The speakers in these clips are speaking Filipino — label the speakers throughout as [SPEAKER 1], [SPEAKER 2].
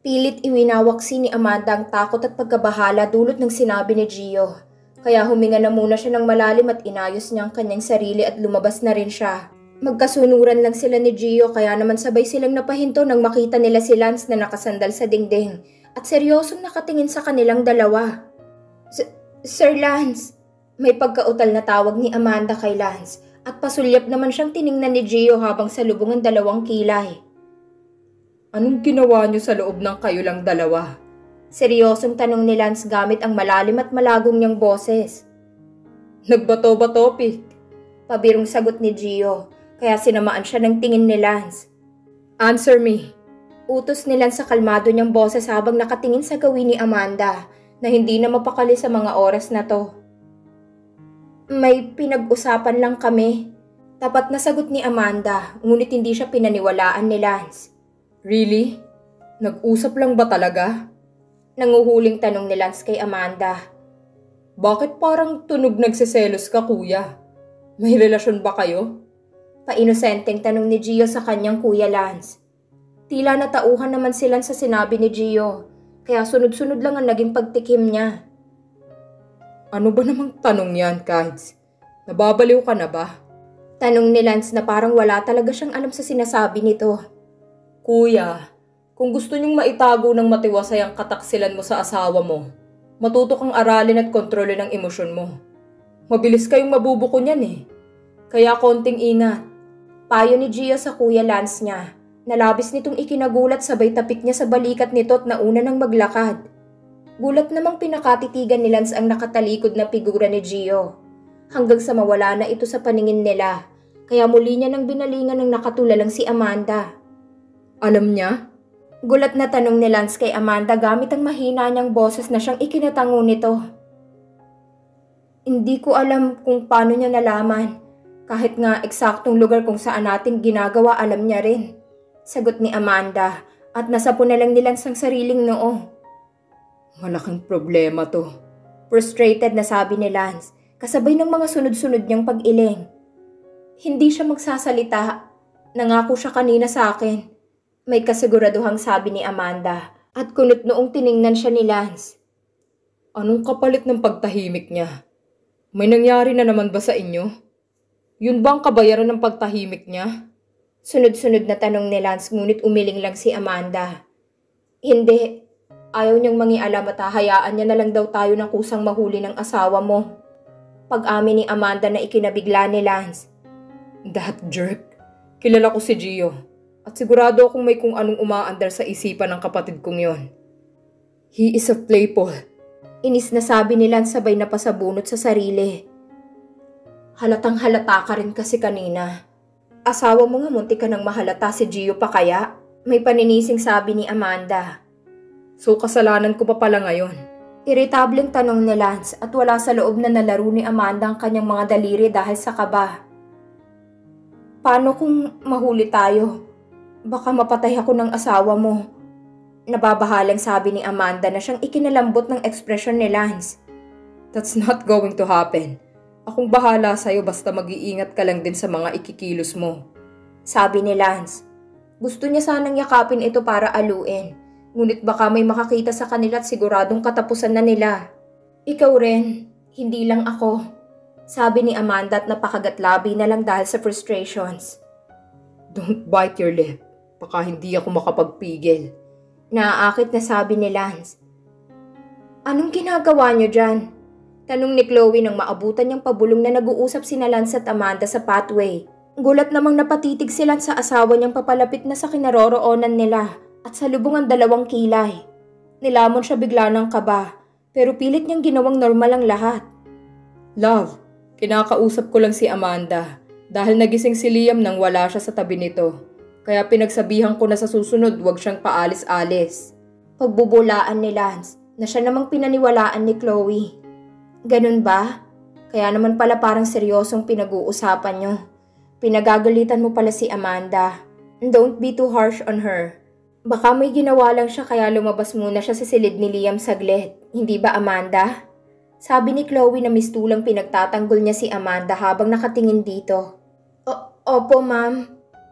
[SPEAKER 1] Pilit iwinawaksi ni Amanda ang takot at pagkabahala dulot ng sinabi ni Gio. Kaya huminga na muna siya ng malalim at inayos niya ang kanyang sarili at lumabas na rin siya. Magkasunuran lang sila ni Gio kaya naman sabay silang napahinto nang makita nila si Lance na nakasandal sa dingding at seryosong nakatingin sa kanilang dalawa. Sir Lance, may pagkautal na tawag ni Amanda kay Lance at pasulyap naman siyang tiningnan ni Gio habang salubong ang dalawang kilay.
[SPEAKER 2] Anong ginawa niyo sa loob ng kayo lang dalawa?
[SPEAKER 1] Seryosong tanong ni Lance gamit ang malalim at malagong niyang boses.
[SPEAKER 2] Nagbato-bato, Pik.
[SPEAKER 1] Pabirong sagot ni Gio, kaya sinamaan siya ng tingin ni Lance.
[SPEAKER 2] Answer me.
[SPEAKER 1] Utos ni Lance sa kalmado niyang boses habang nakatingin sa gawin ni Amanda na hindi na mapakali sa mga oras na to. May pinag-usapan lang kami. Tapat na sagot ni Amanda, ngunit hindi siya pinaniwalaan ni Lance.
[SPEAKER 2] Really? Nag-usap lang ba talaga?
[SPEAKER 1] Nanguhuling tanong ni Lance kay Amanda.
[SPEAKER 2] Bakit parang tunog nagsiselos ka, kuya? May relasyon ba kayo?
[SPEAKER 1] Painosenteng tanong ni Gio sa kanyang kuya Lance. Tila natauhan naman sila sa sinabi ni Gio, kaya sunod-sunod lang ang naging pagtikim niya.
[SPEAKER 2] Ano ba namang tanong yan, Kids? Nababaliw ka na ba?
[SPEAKER 1] Tanong ni Lance na parang wala talaga siyang alam sa sinasabi nito.
[SPEAKER 2] Kuya, kung gusto niyong maitago ng matiwasay ang kataksilan mo sa asawa mo, matuto kang aralin at kontrolin ang emosyon mo. Mabilis kayong mabubuko niyan eh. Kaya konting ingat.
[SPEAKER 1] Payo ni Gio sa kuya Lance niya. Nalabis nitong ikinagulat sabay tapik niya sa balikat nito at nauna nang maglakad. Gulat namang pinakatitigan ni Lance ang nakatalikod na figura ni Gio. Hanggang sa mawala na ito sa paningin nila, kaya muli niya nang binalingan ng nakatulalang si Amanda.
[SPEAKER 2] Alam niya?
[SPEAKER 1] Gulat na tanong ni Lance kay Amanda gamit ang mahina niyang boses na siyang ikinatango nito. Hindi ko alam kung paano niya nalaman. Kahit nga eksaktong lugar kung saan natin ginagawa alam niya rin. Sagot ni Amanda at nasapo na lang ni Lance ang sariling noo.
[SPEAKER 2] Malaking problema to.
[SPEAKER 1] Frustrated na sabi ni Lance kasabay ng mga sunod-sunod niyang pag-iling. Hindi siya magsasalita. Nangako siya kanina sa akin. May kasiguraduhang sabi ni Amanda at kunot noong tiningnan siya ni Lance.
[SPEAKER 2] Anong kapalit ng pagtahimik niya? May nangyari na naman ba sa inyo? Yun bang kabayaran ng pagtahimik niya?
[SPEAKER 1] Sunod-sunod na tanong ni Lance ngunit umiling lang si Amanda. Hindi. Ayaw niyang mangialam at hahayaan niya na lang daw tayo ng kusang mahuli ng asawa mo. Pag-amin ni Amanda na ikinabigla ni Lance.
[SPEAKER 2] That jerk. Kilala ko si Gio. At sigurado akong may kung anong umaandar sa isipan ng kapatid kong yon. He is a playful.
[SPEAKER 1] Inis na sabi ni Lance sabay na pasabunot sa sarili. Halatang halata ka rin kasi kanina. Asawa mo nga munti ka nang mahalata si Gio pa kaya? May paninising sabi ni Amanda.
[SPEAKER 2] So kasalanan ko pa pala ngayon?
[SPEAKER 1] Iritableng tanong ni Lance at wala sa loob na nalaro ni Amanda ang kanyang mga daliri dahil sa kaba. Paano kung mahuli tayo? Baka mapatay ako ng asawa mo. Nababahalang sabi ni Amanda na siyang ikinalambot ng ekspresyon ni Lance.
[SPEAKER 2] That's not going to happen. Akong bahala sa'yo basta mag-iingat ka lang din sa mga ikikilos mo.
[SPEAKER 1] Sabi ni Lance. Gusto niya sanang yakapin ito para aluin. Ngunit baka may makakita sa kanila at siguradong katapusan na nila. Ikaw rin, hindi lang ako. Sabi ni Amanda at napakagatlabi na lang dahil sa frustrations.
[SPEAKER 2] Don't bite your lip. Baka hindi ako makapagpigil.
[SPEAKER 1] Naaakit na sabi ni Lance. Anong ginagawa niyo dyan? Tanong ni Chloe nang maabutan niyang pabulong na nag-uusap sina Lance at Amanda sa pathway. Gulat namang napatitig si Lance sa asawa niyang papalapit na sa kinaroroonan nila at salubong ang dalawang kilay. Nilamon siya bigla ng kaba pero pilit niyang ginawang normal ang lahat.
[SPEAKER 2] Love, kinakausap ko lang si Amanda dahil nagising si Liam nang wala siya sa tabi nito. Kaya pinagsabihan ko na sa susunod huwag siyang paalis-alis.
[SPEAKER 1] Pagbubulaan ni Lance na siya namang pinaniwalaan ni Chloe. Ganun ba? Kaya naman pala parang seryosong pinag-uusapan niyo. Pinagagalitan mo pala si Amanda. Don't be too harsh on her. Baka may ginawa lang siya kaya lumabas muna siya sa silid ni Liam saglit. Hindi ba Amanda? Sabi ni Chloe na mistulang pinagtatanggol niya si Amanda habang nakatingin dito. Opo ma'am.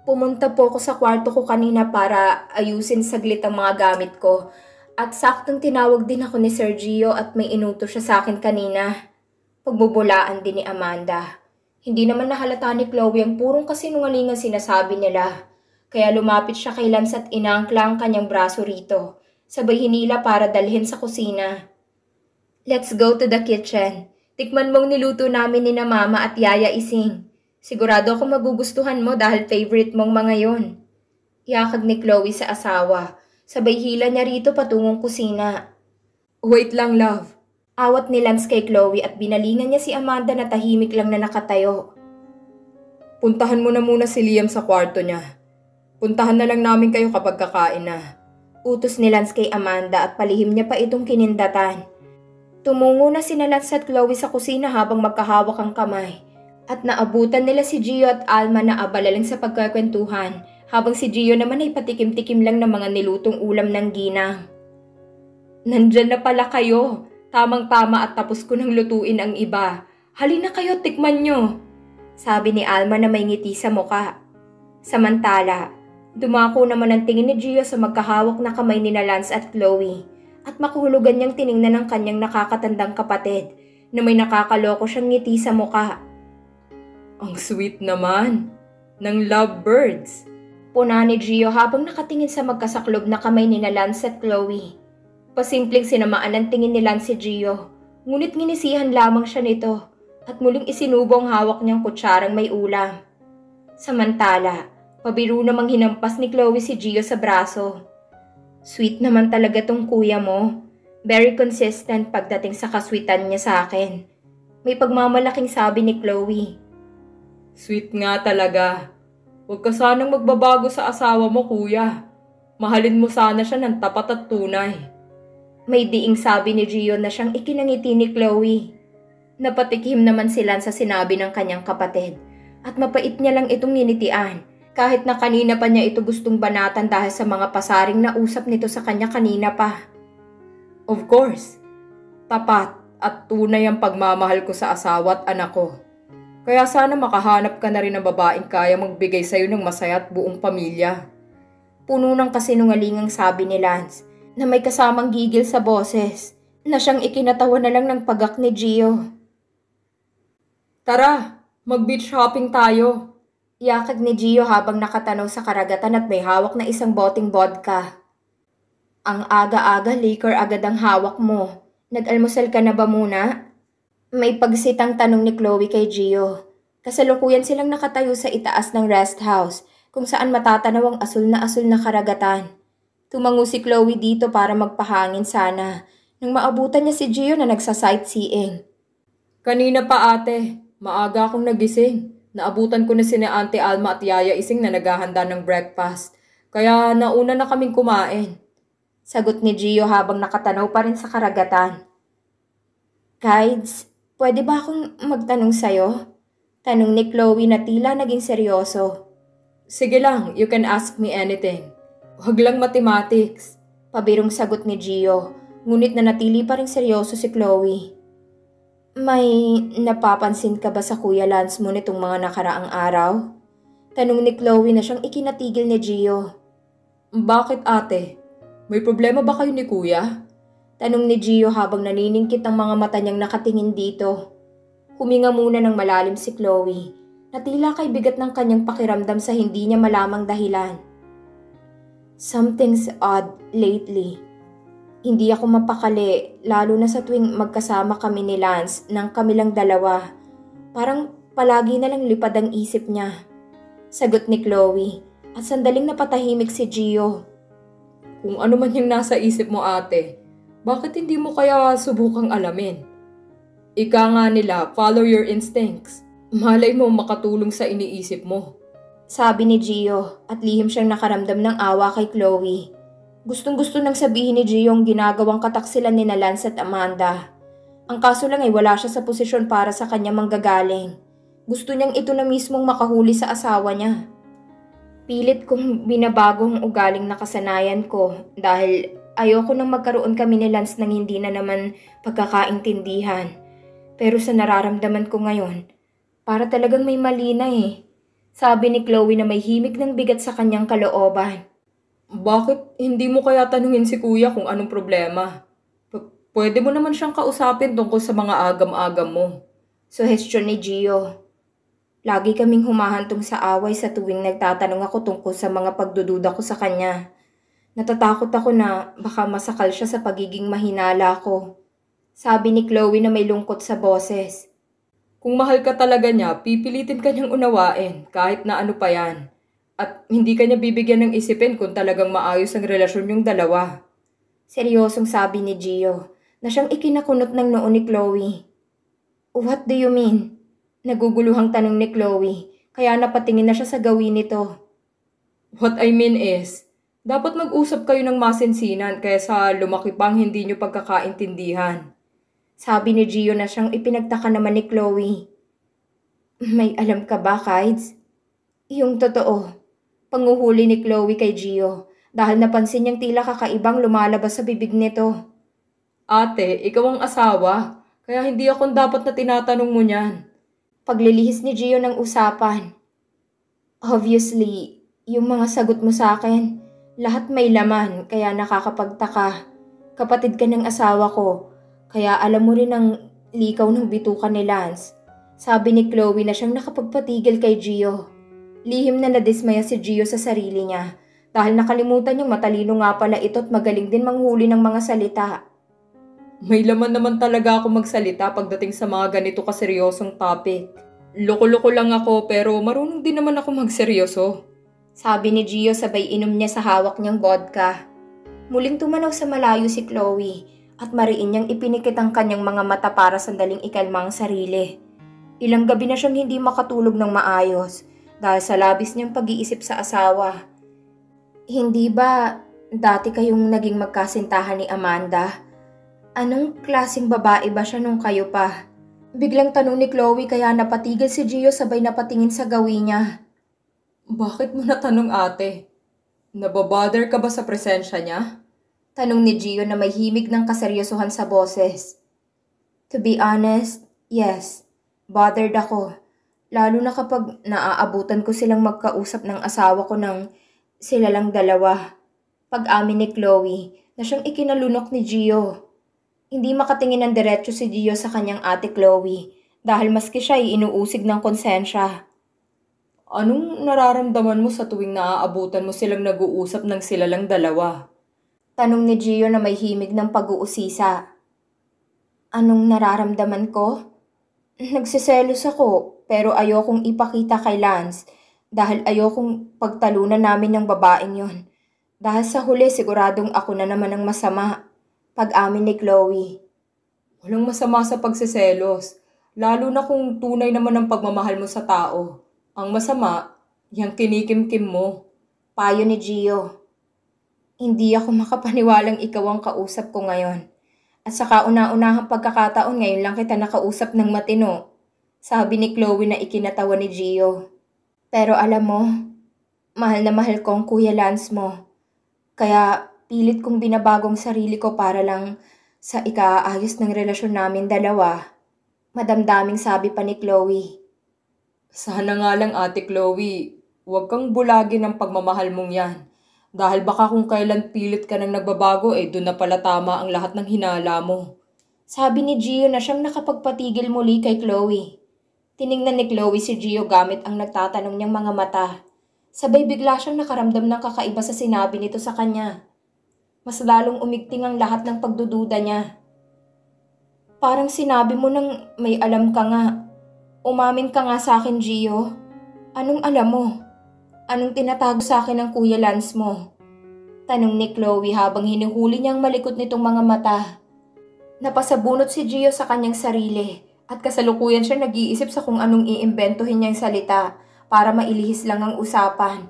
[SPEAKER 1] Pumunta po ako sa kwarto ko kanina para ayusin saglit ang mga gamit ko. At saktong tinawag din ako ni Sergio at may inuto siya sa akin kanina. Pagbubulaan din ni Amanda. Hindi naman nahalata ni Chloe ang purong kasinungalingan sinasabi nila. Kaya lumapit siya kay Lance at inangkla ang kanyang braso rito. Sabay hinila para dalhin sa kusina. Let's go to the kitchen. Tikman mong niluto namin ni na Mama at Yaya Ising. Sigurado akong magugustuhan mo dahil favorite mong mga yon. Yakag ni Chloe sa asawa. Sabay hila niya rito patungong kusina.
[SPEAKER 2] Wait lang, love.
[SPEAKER 1] Awat ni Lance kay Chloe at binalingan niya si Amanda na tahimik lang na nakatayo.
[SPEAKER 2] Puntahan mo na muna si Liam sa kwarto niya. Puntahan na lang namin kayo kapag kakain na.
[SPEAKER 1] Utos ni Lance kay Amanda at palihim niya pa itong kinindatan. Tumungo na sina Lance at Chloe sa kusina habang magkahawak ang kamay. At naabutan nila si Gio at Alma na abala lang sa pagkakwentuhan habang si Gio naman ay patikim-tikim lang ng mga nilutong ulam ng ginang. Nandyan na pala kayo. Tamang-tama at tapos ko nang lutuin ang iba. Halina kayo, tikman nyo. Sabi ni Alma na may ngiti sa muka. Samantala, dumako naman ang tingin ni Gio sa magkahawak na kamay ni Lance at Chloe at makahulugan niyang tiningnan ng kanyang nakakatandang kapatid na may nakakaloko siyang ngiti sa muka.
[SPEAKER 2] Ang sweet naman ng lovebirds.
[SPEAKER 1] Puna ni Gio habang nakatingin sa magkasaklob na kamay ni Lance at Chloe. Pasimpleng sinamaan ang tingin ni Lance si Gio, ngunit nginisihan lamang siya nito at muling isinubo ang hawak niyang kutsarang may ulam. Samantala, pabiro namang hinampas ni Chloe si Gio sa braso. Sweet naman talaga tong kuya mo. Very consistent pagdating sa kaswitan niya sa akin. May pagmamalaking sabi ni Chloe.
[SPEAKER 2] Sweet nga talaga. Huwag ka sanang magbabago sa asawa mo, kuya. Mahalin mo sana siya ng tapat at tunay.
[SPEAKER 1] May diing sabi ni Gio na siyang ikinangiti ni Chloe. Napatikim naman sila sa sinabi ng kanyang kapatid at mapait niya lang itong ninitian kahit na kanina pa niya ito gustong banatan dahil sa mga pasaring na usap nito sa kanya kanina pa.
[SPEAKER 2] Of course, tapat at tunay ang pagmamahal ko sa asawa at anak ko. Kaya sana makahanap ka na rin ng babaeng kaya magbigay sa'yo ng masaya at buong pamilya.
[SPEAKER 1] Puno ng kasinungalingang sabi ni Lance na may kasamang gigil sa boses na siyang ikinatawa na lang ng pagak ni Gio.
[SPEAKER 2] Tara, mag-beach shopping tayo.
[SPEAKER 1] Yakag ni Gio habang nakatanaw sa karagatan at may hawak na isang boteng vodka. Ang aga-aga liquor agad ang hawak mo. Nag-almusal ka na ba muna? May pagsitang tanong ni Chloe kay Gio. Kasalukuyan silang nakatayo sa itaas ng rest house kung saan matatanaw ang asul na karagatan. Tumango si Chloe dito para magpahangin sana nang maabutan niya si Gio na nagsa-sightseeing.
[SPEAKER 2] Kanina pa ate, maaga akong nagising. Naabutan ko na sina Auntie Alma at Yaya Ising na naghahanda ng breakfast. Kaya nauna na kaming kumain.
[SPEAKER 1] Sagot ni Gio habang nakatanaw pa rin sa karagatan. Guides, pwede ba akong magtanong sa'yo? Tanong ni Chloe na tila naging seryoso.
[SPEAKER 2] Sige lang, you can ask me anything. Huwag lang mathematics.
[SPEAKER 1] Pabirong sagot ni Gio, ngunit nanatili pa rin seryoso si Chloe. May napapansin ka ba sa Kuya Lance mo nitong mga nakaraang araw? Tanong ni Chloe na siyang ikinatigil ni Gio.
[SPEAKER 2] Bakit ate? May problema ba kayo ni Kuya?
[SPEAKER 1] Tanong ni Gio habang naniningkit ang mga mata niyang nakatingin dito. Huminga muna ng malalim si Chloe na tila kay bigat ng kanyang pakiramdam sa hindi niya malamang dahilan. Something's odd lately. Hindi ako mapakali lalo na sa tuwing magkasama kami ni Lance ng kamilang dalawa. Parang palagi na lang lipad ang isip niya. Sagot ni Chloe at sandaling napatahimik si Gio.
[SPEAKER 2] Kung ano man yung nasa isip mo ate, bakit hindi mo kaya subukang alamin? Ika nga nila, follow your instincts. Malay mo makatulong sa iniisip mo.
[SPEAKER 1] Sabi ni Gio at lihim siyang nakaramdam ng awa kay Chloe. Gustong-gusto nang sabihin ni Gio ang ginagawang kataksilan ni Lance at Amanda. Ang kaso lang ay wala siya sa posisyon para sa kanya manggagaling. Gusto niyang ito na mismong makahuli sa asawa niya. Pilit kong binabago ang ugaling nakasanayan ko dahil ayoko nang magkaroon kami ni Lance ng hindi na naman pagkakaintindihan. Pero sa nararamdaman ko ngayon, para talagang may mali na eh. Sabi ni Chloe na may himig ng bigat sa kanyang kalooban.
[SPEAKER 2] Bakit hindi mo kaya tanungin si kuya kung anong problema? Pwede mo naman siyang kausapin tungkol sa mga agam-agam mo.
[SPEAKER 1] Suhestyon ni Gio. Lagi kaming humahantong sa away sa tuwing nagtatanong ako tungkol sa mga pagdududa ko sa kanya. Natatakot ako na baka masakal siya sa pagiging mahinala ko. Sabi ni Chloe na may lungkot sa boses.
[SPEAKER 2] Kung mahal ka talaga niya, pipilitin ka niyang unawain kahit na ano pa yan. At hindi ka niya bibigyan ng isipin kung talagang maayos ang relasyon yung dalawa.
[SPEAKER 1] Seryosong sabi ni Gio na siyang ikinakunot ng noo ni Chloe. What do you mean? Naguguluhang tanong ni Chloe kaya napatingin na siya sa gawin nito.
[SPEAKER 2] What I mean is, dapat mag-usap kayo ng masinsinan kaysa lumaki pang hindi niyo pagkakaintindihan.
[SPEAKER 1] Sabi ni Gio na siyang ipinagtaka naman ni Chloe. May alam ka ba, Kides? Yung totoo. Panguhuli ni Chloe kay Gio dahil napansin niyang tila kakaibang lumalabas sa bibig nito.
[SPEAKER 2] Ate, ikaw ang asawa, kaya hindi ako dapat na tinatanong mo niyan.
[SPEAKER 1] Paglilihis ni Gio ng usapan. Obviously, yung mga sagot mo sa akin, lahat may laman kaya nakakapagtaka. Kapatid ka ng asawa ko, kaya alam mo rin ang likaw ng bituka ni Lance. Sabi ni Chloe na siyang nakapagpatigil kay Gio. Lihim na nadismaya si Gio sa sarili niya dahil nakalimutan niyang matalino nga pala ito at magaling din manghuli ng mga salita.
[SPEAKER 2] May laman naman talaga ako magsalita pagdating sa mga ganito kaseryosong topic. Loko-loko lang ako pero marunong din naman ako magseryoso.
[SPEAKER 1] Sabi ni Gio sabay inom niya sa hawak niyang vodka. Muling tumanaw sa malayo si Chloe at mariin niyang ipinikit ang kanyang mga mata para sandaling ikalma ang sarili. Ilang gabi na siyang hindi makatulog ng maayos dahil sa labis niyang pag-iisip sa asawa. Hindi ba dati kayong naging magkasintahan ni Amanda? Anong klaseng babae ba siya nung kayo pa? Biglang tanong ni Chloe kaya napatigil si Gio sabay napatingin sa gawin niya.
[SPEAKER 2] Bakit mo natanong ate? Nababother ka ba sa presensya niya?
[SPEAKER 1] Tanong ni Gio na may himig ng kaseryosohan sa boses. To be honest, yes. Bothered ako. Lalo na kapag naaabutan ko silang magkausap ng asawa ko ng sila lang dalawa. Pag-amin ni Chloe na siyang ikinalunok ni Gio. Hindi makatingin ng diretso si Gio sa kanyang ate Chloe dahil maski siya ay inuusig ng konsensya.
[SPEAKER 2] Anong nararamdaman mo sa tuwing naaabutan mo silang nag-uusap ng sila lang dalawa?
[SPEAKER 1] Tanong ni Gio na may himig ng pag-uusisa. Anong nararamdaman ko? Nagsiselos ako pero ayokong ipakita kay Lance dahil ayokong pagtalunan namin ng babaeng yon. Dahil sa huli siguradong ako na naman ang masama. Pag-amin ni Chloe.
[SPEAKER 2] Walang masama sa pagsiselos, lalo na kung tunay naman ang pagmamahal mo sa tao. Ang masama, yung kinikimkim mo.
[SPEAKER 1] Payo ni Gio. Hindi ako makapaniwalang ikaw ang kausap ko ngayon. At sa kauna-unahang pagkakataon ngayon lang kita nakausap ng matino. Sabi ni Chloe na ikinatawa ni Gio. Pero alam mo, mahal na mahal ko ang Kuya Lance mo. Kaya pilit kong binabagong sarili ko para lang sa ikaayos ng relasyon namin dalawa. Madamdaming sabi pa ni Chloe.
[SPEAKER 2] Sana nga lang ate Chloe, huwag kang bulagin ng pagmamahal mong yan. Dahil baka kung kailan pilit ka nang nagbabago doon na pala tama ang lahat ng hinala mo.
[SPEAKER 1] Sabi ni Gio na siyang nakapagpatigil muli kay Chloe. Tiningnan ni Chloe si Gio gamit ang nagtatanong niyang mga mata. Sabay bigla siyang nakaramdam ng kakaiba sa sinabi nito sa kanya. Mas lalong umigting ang lahat ng pagdududa niya. Parang sinabi mo nang may alam ka nga. Umamin ka nga sa akin, Gio. Anong alam mo? Anong tinatago sa akin ng Kuya Lance mo? Tanong ni Chloe habang hinuhuli niyang malikot nitong mga mata. Napasabunot si Gio sa kanyang sarili at kasalukuyan siya nag-iisip sa kung anong iimbentohin niyang salita para mailihis lang ang usapan.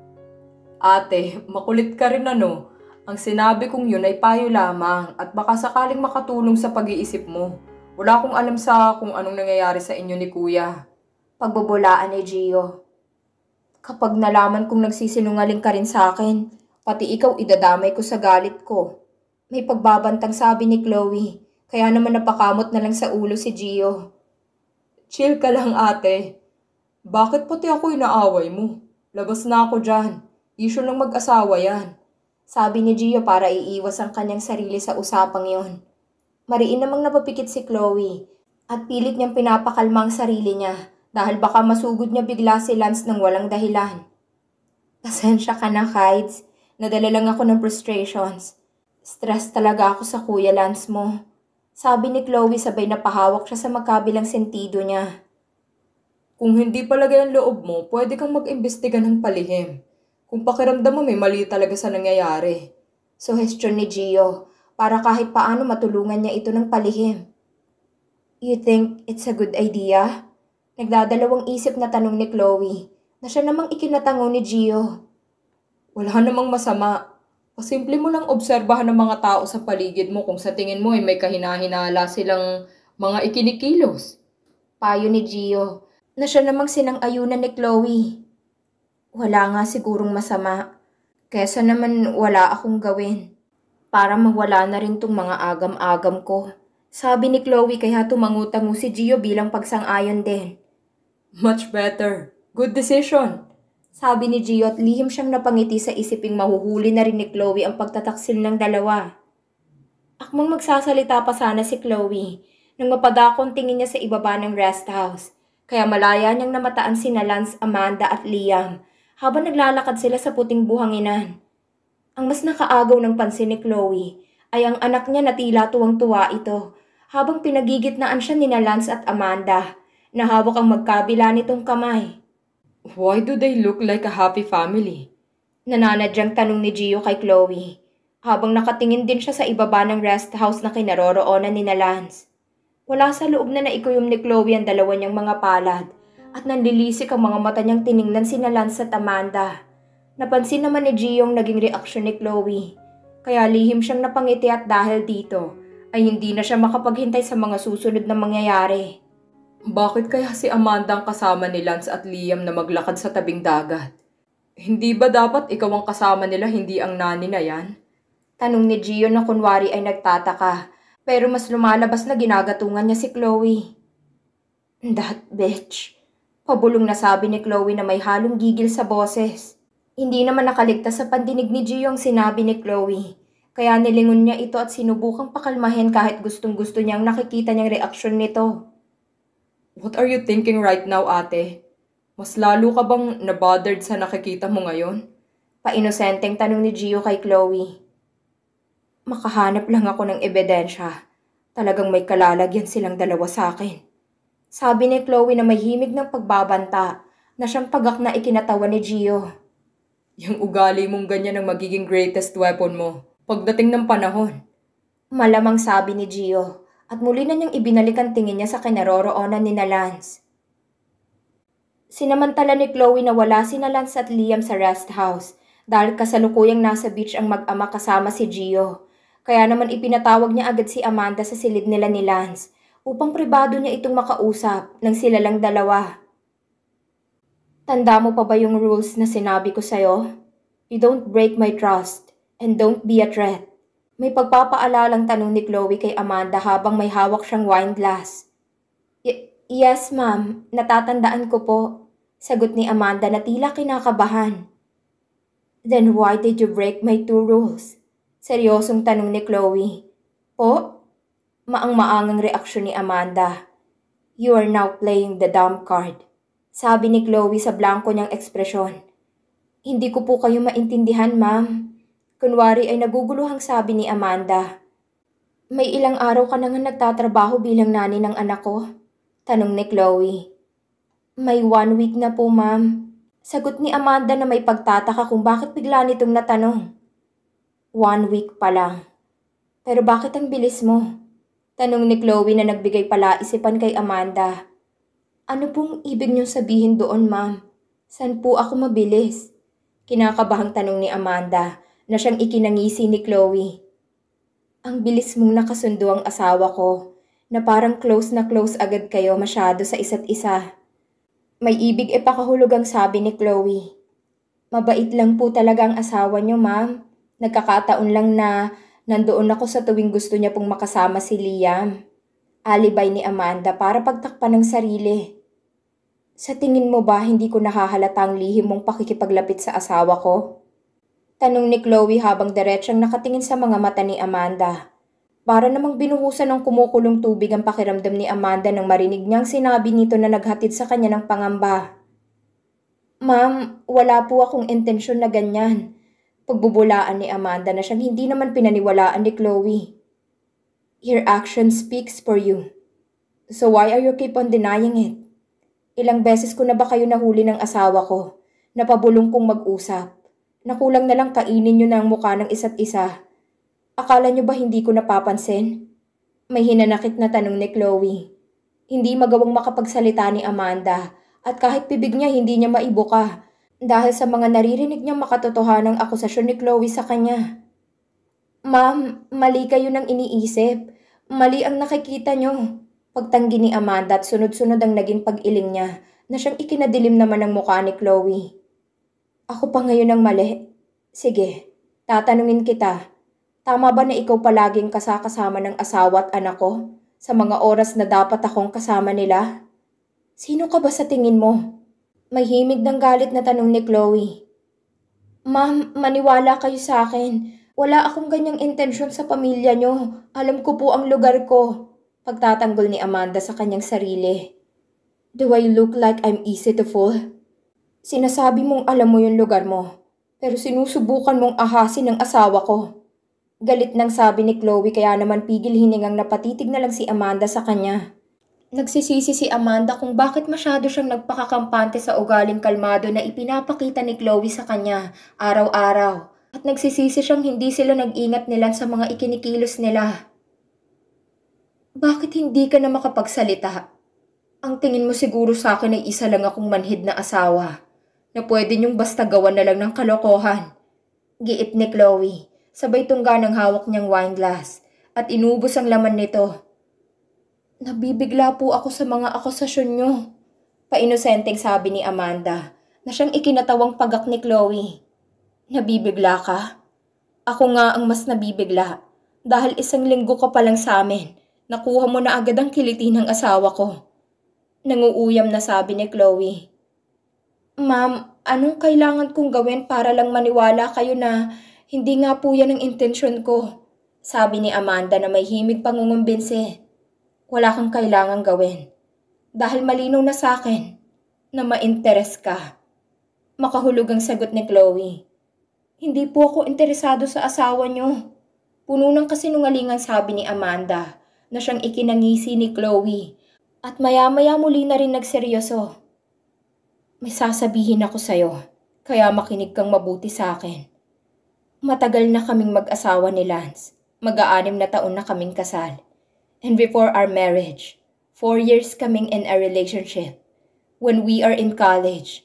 [SPEAKER 2] Ate, makulit ka rin ano? Ang sinabi kong yun ay payo lamang at baka sakaling makatulong sa pag-iisip mo. Wala akong alam sa kung anong nangyayari sa inyo ni Kuya.
[SPEAKER 1] Pagbubulaan ni Gio. Kapag nalaman kong nagsisinungaling ka rin sa akin, pati ikaw idadamay ko sa galit ko. May pagbabantang sabi ni Chloe, kaya naman napakamot na lang sa ulo si Gio.
[SPEAKER 2] Chill ka lang ate. Bakit pati ako inaaway mo? Labas na ako dyan. Issue ng mag-asawa yan.
[SPEAKER 1] Sabi ni Gio para iiwas ang kanyang sarili sa usapang yon. Mariin namang napapikit si Chloe at pilit niyang pinapakalma ang sarili niya dahil baka masugod niya bigla si Lance ng walang dahilan. Pasensya ka na, Kides. Nadala lang ako ng frustrations. Stress talaga ako sa Kuya Lance mo. Sabi ni Chloe sabay na pahawak siya sa magkabilang sentido niya.
[SPEAKER 2] Kung hindi palagay ang loob mo, pwede kang mag-imbestiga ng palihim. Kung pakiramdam mo may mali talaga sa nangyayari.
[SPEAKER 1] Suhestyon ni Gio para kahit paano matulungan niya ito ng palihim. You think it's a good idea? Nagdadalawang isip na tanong ni Chloe na siya namang ikinatango ni Gio.
[SPEAKER 2] Wala namang masama. Pasimple mo lang obserbahan ng mga tao sa paligid mo kung sa tingin mo ay may kahinahinala silang mga ikinikilos.
[SPEAKER 1] Payo ni Gio na siya namang sinang-ayunan ni Chloe. Wala nga sigurong masama. Kesa naman wala akong gawin. Para mawala na rin tong mga agam-agam ko. Sabi ni Chloe kaya tumangutango si Gio bilang pagsang-ayon din.
[SPEAKER 2] Much better. Good decision.
[SPEAKER 1] Sabi ni Gio at lihim siyang napangiti sa isiping mahuhuli na rin ni Chloe ang pagtataksil ng dalawa. Akmang magsasalita pa sana si Chloe nang mapadakong tingin niya sa ibaba ng rest house. Kaya malaya niyang namataan sina Lance, Amanda at Liam habang naglalakad sila sa puting buhanginan. Ang mas nakaagaw ng pansin ni Chloe ay ang anak niya na tila tuwang-tuwa ito habang pinagigitnaan siya ni Lance at Amanda na hawak ang magkabila nitong kamay.
[SPEAKER 2] Why do they look like a happy family?
[SPEAKER 1] Nananadyang tanong ni Gio kay Chloe habang nakatingin din siya sa ibaba ng rest house na kinaroroonan ni Lance. Wala sa loob na naikuyom ni Chloe ang dalawa niyang mga palad at nanlilisik ang mga mata niyang tiningnan sina Lance at Amanda. Napansin naman ni Gio ang naging reaksyon ni Chloe kaya lihim siyang napangiti at dahil dito ay hindi na siya makapaghintay sa mga susunod na mangyayari.
[SPEAKER 2] Bakit kaya si Amanda ang kasama ni Lance at Liam na maglakad sa tabing dagat? Hindi ba dapat ikaw ang kasama nila, hindi ang nani na yan?
[SPEAKER 1] Tanong ni Gio na kunwari ay nagtataka, pero mas lumalabas na ginagatungan niya si Chloe. That bitch. Pabulong na sabi ni Chloe na may halong gigil sa boses. Hindi naman nakaligtas sa pandinig ni Gio ang sinabi ni Chloe. Kaya nilingon niya ito at sinubukang pakalmahin kahit gustong-gusto niyang nakikita niyang reaksyon nito.
[SPEAKER 2] What are you thinking right now, ate? Mas lalo ka bang nabothered sa nakikita mo ngayon?
[SPEAKER 1] Painosenteng tanong ni Gio kay Chloe. Makahanap lang ako ng ebidensya. Talagang may kalalagyan silang dalawa sa akin. Sabi ni Chloe na may himig ng pagbabanta na siyang pagak na ikinatawa ni Gio.
[SPEAKER 2] Yung ugali mong ganyan ang magiging greatest weapon mo pagdating ng panahon.
[SPEAKER 1] Malamang sabi ni Gio. At muli na niyang ibinalik ang tingin niya sa kinaroroonan ni Lance. Sinamantala ni Chloe na wala sina Lance at Liam sa rest house dahil kasalukuyang nasa beach ang mag-ama kasama si Gio. Kaya naman ipinatawag niya agad si Amanda sa silid nila ni Lance upang pribado niya itong makausap nang sila lang dalawa. Tanda mo pa ba yung rules na sinabi ko sa'yo? You don't break my trust and don't be a threat. May pagpapaalalang tanong ni Chloe kay Amanda habang may hawak siyang wine glass. Yes, ma'am. Natatandaan ko po. Sagot ni Amanda na tila kinakabahan. Then why did you break my 2 rules? Seryosong tanong ni Chloe. Po? Maang-maangang reaksyon ni Amanda. You are now playing the dumb card. Sabi ni Chloe sa blanko niyang ekspresyon. Hindi ko po kayo maintindihan, ma'am. Kunwari ay naguguluhang sabi ni Amanda. May ilang araw ka na nga nagtatrabaho bilang nani ng anak ko? Tanong ni Chloe. May 1 week na po, ma'am. Sagot ni Amanda na may pagtataka kung bakit bigla nitong natanong. 1 week pa lang. Pero bakit ang bilis mo? Tanong ni Chloe na nagbigay palaisipan kay Amanda. Ano pong ibig niyong sabihin doon, ma'am? Saan po ako mabilis? Kinakabahang tanong ni Amanda na siyang ikinangisi ni Chloe. Ang bilis mong nakasundo ang asawa ko, na parang close na close agad kayo masyado sa isa't isa. May ibig ipakahulog ang sabi ni Chloe. Mabait lang po talaga ang asawa niyo, ma'am. Nagkakataon lang na nandoon ako sa tuwing gusto niya pong makasama si Liam. Alibay ni Amanda para pagtakpan ng sarili. Sa tingin mo ba hindi ko nahahalata ang lihim mong pakikipaglapit sa asawa ko? Tanong ni Chloe habang diretsyang nakatingin sa mga mata ni Amanda. Para namang binuhusan ng kumukulong tubig ang pakiramdam ni Amanda nang marinig niyang sinabi nito na naghatid sa kanya ng pangamba. Ma'am, wala po akong intensyon na ganyan. Pagbubulaan ni Amanda na siyang hindi naman pinaniwalaan ni Chloe. Your action speaks for you. So why are you keep on denying it? Ilang beses ko na ba kayo nahuli ng asawa ko? Napabulong kong mag-usap. Nakulang na lang kainin niyo na ang mukha ng isa't isa. Akala niyo ba hindi ko napapansin? May hinanakit na tanong ni Chloe. Hindi magawang makapagsalita ni Amanda at kahit bibig niya hindi niya maibuka dahil sa mga naririnig niyang makatotohanang akusasyon ni Chloe sa kanya. Ma'am, mali kayo nang iniisip. Mali ang nakikita niyo. Pagtanggi ni Amanda at sunod-sunod ang naging pag-iling niya na siyang ikinadilim naman ng mukha ni Chloe. Ako pa ngayon ang mali. Sige, tatanungin kita. Tama ba na ikaw palaging kasama ng asawa at anak ko sa mga oras na dapat akong kasama nila? Sino ka ba sa tingin mo? May himig ng galit na tanong ni Chloe. Ma'am, maniwala kayo sa akin. Wala akong ganyang intensyon sa pamilya niyo. Alam ko po ang lugar ko. Pagtatanggol ni Amanda sa kanyang sarili. Do I look like I'm easy to fool? Sinasabi mong alam mo yung lugar mo, pero sinusubukan mong ahasin ng asawa ko. Galit nang sabi ni Chloe kaya naman pigil hiningang napatitig na lang si Amanda sa kanya. Nagsisisi si Amanda kung bakit masyado siyang nagpakakampante sa ugaling kalmado na ipinapakita ni Chloe sa kanya araw-araw. At nagsisisi siyang hindi sila nag-ingat nila sa mga ikinikilos nila. Bakit hindi ka na makapagsalita? Ang tingin mo siguro sa akin ay isa lang akong manhid na asawa na pwede niyong basta gawan na lang ng kalokohan. Giit ni Chloe. Sabay tungga ng hawak niyang wine glass at inubos ang laman nito. Nabibigla po ako sa mga akusasyon niyo. Painosenteng sabi ni Amanda na siyang ikinatawang pagak ni Chloe. Nabibigla ka? Ako nga ang mas nabibigla dahil isang linggo ka pa lang sa amin. Nakuha mo na agad ang kiliti ng asawa ko. Nanguuyam na sabi ni Chloe. Ma'am, anong kailangan kong gawin para lang maniwala kayo na hindi nga po yan ang intensyon ko? Sabi ni Amanda na may himig pangungumbinsi. Wala kang kailangang gawin. Dahil malinaw na sa akin na ma-interes ka. Makahulog ang sagot ni Chloe. Hindi po ako interesado sa asawa niyo. Puno ng kasinungalingan sabi ni Amanda na siyang ikinangisi ni Chloe. At maya-maya muli na rin nagseryoso. May sasabihin ako sa'yo, kaya makinig kang mabuti sa akin. Matagal na kaming mag-asawa ni Lance. Mag-6 na taon na kaming kasal. And before our marriage, 4 years kaming in a relationship. When we are in college.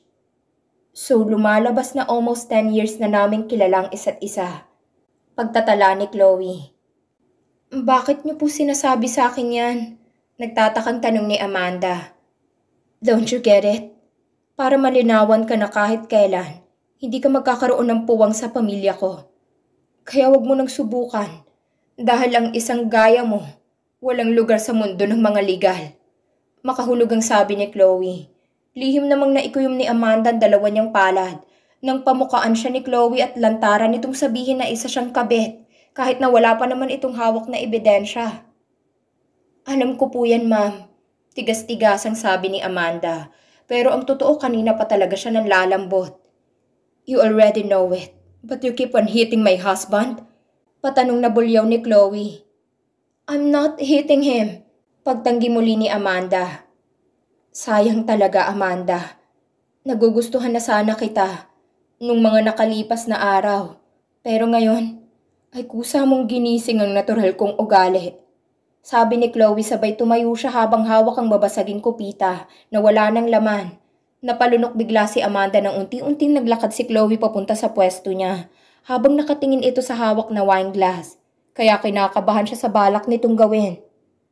[SPEAKER 1] So lumalabas na almost 10 years na naming kilalang isa't isa. Pagtatala ni Chloe. Bakit niyo po sinasabi sa akin yan? Nagtatakang tanong ni Amanda. Don't you get it? Para malinawan ka na kahit kailan, hindi ka magkakaroon ng puwang sa pamilya ko. Kaya wag mo nang subukan. Dahil ang isang gaya mo, walang lugar sa mundo ng mga legal. Makahulog ang sabi ni Chloe. Lihim namang naikuyom ni Amanda ang dalawa niyang palad. Nang pamukaan siya ni Chloe at lantaran nitong sabihin na isa siyang kabit, kahit na wala pa naman itong hawak na ebidensya. Alam ko po yan, ma'am. Tigas-tigas ang sabi ni Amanda. Pero ang totoo kanina pa talaga siya nanlalambot. You already know it. But you keep on hitting my husband? Patanong na bulyaw ni Chloe. I'm not hitting him. Pagtanggi muli ni Amanda. Sayang talaga, Amanda. Nagugustuhan na sana kita nung mga nakalipas na araw. Pero ngayon, ay kusa mong ginising ang natural kong ugali. Sabi ni Chloe sabay tumayo siya habang hawak ang babasaging kupita na wala ng laman. Napalunok bigla si Amanda nang unti-unting naglakad si Chloe papunta sa pwesto niya habang nakatingin ito sa hawak na wine glass. Kaya kinakabahan siya sa balak nitong gawin.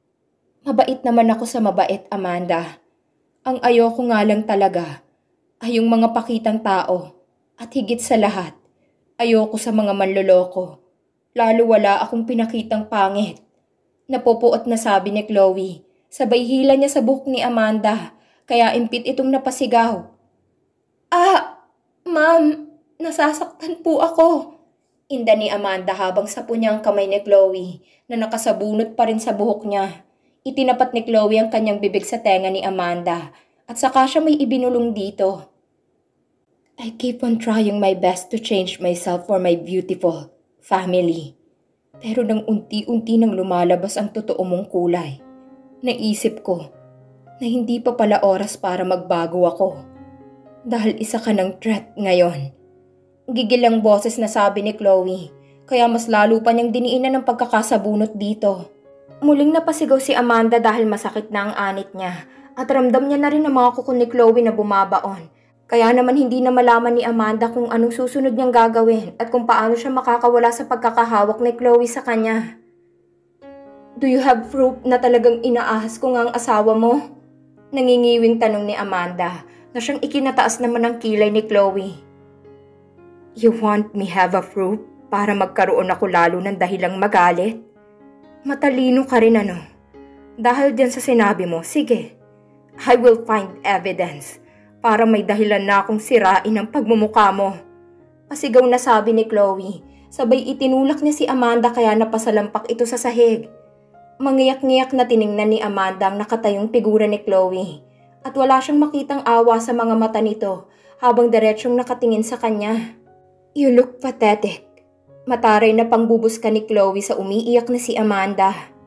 [SPEAKER 1] Mabait naman ako sa mabait, Amanda. Ang ayoko nga lang talaga ay yung mga pakitang tao at higit sa lahat, ayoko sa mga manloloko. Lalo wala akong pinakitang pangit. Napupuot na sabi ni Chloe. Sabay hila niya sa buhok ni Amanda. kaya impit itong napasigaw. Ah, ma'am, nasasaktan po ako. Inda ni Amanda habang sapo niya ang kamay ni Chloe na nakasabunot pa rin sa buhok niya. Itinapat ni Chloe ang kanyang bibig sa tenga ni Amanda at saka siya may ibinulong dito. I keep on trying my best to change myself for my beautiful family. Pero nang unti-unti nang lumalabas ang totoo mong kulay, naisip ko na hindi pa pala oras para magbago ako. Dahil isa ka ng threat ngayon. Gigilang boses na sabi ni Chloe, kaya mas lalo pa niyang diniinan ng pagkakasabunot dito. Muling napasigaw si Amanda dahil masakit na ang anit niya at ramdam niya na rin ang mga kuko ni Chloe na bumabaon. Kaya naman hindi na malaman ni Amanda kung anong susunod niyang gagawin at kung paano siya makakawala sa pagkakahawak ni Chloe sa kanya. Do you have proof na talagang inaahas ko nga ang asawa mo? Nangingiwing tanong ni Amanda na siyang ikinataas naman ng kilay ni Chloe. You want me have a proof para magkaroon ako lalo ng dahilang magalit? Matalino ka rin ano? Dahil dyan sa sinabi mo, sige, I will find evidence para may dahilan na akong sirain ang pagmumukha mo. Pasigaw na sabi ni Chloe, sabay itinulak niya si Amanda kaya napasalampak ito sa sahig. Mangiyak-ngiyak na tiningnan ni Amanda ang nakatayong figura ni Chloe at wala siyang makitang awa sa mga mata nito habang diretsyong nakatingin sa kanya. You look pathetic. Mataray na pangbubus ka ni Chloe sa umiiyak na si Amanda.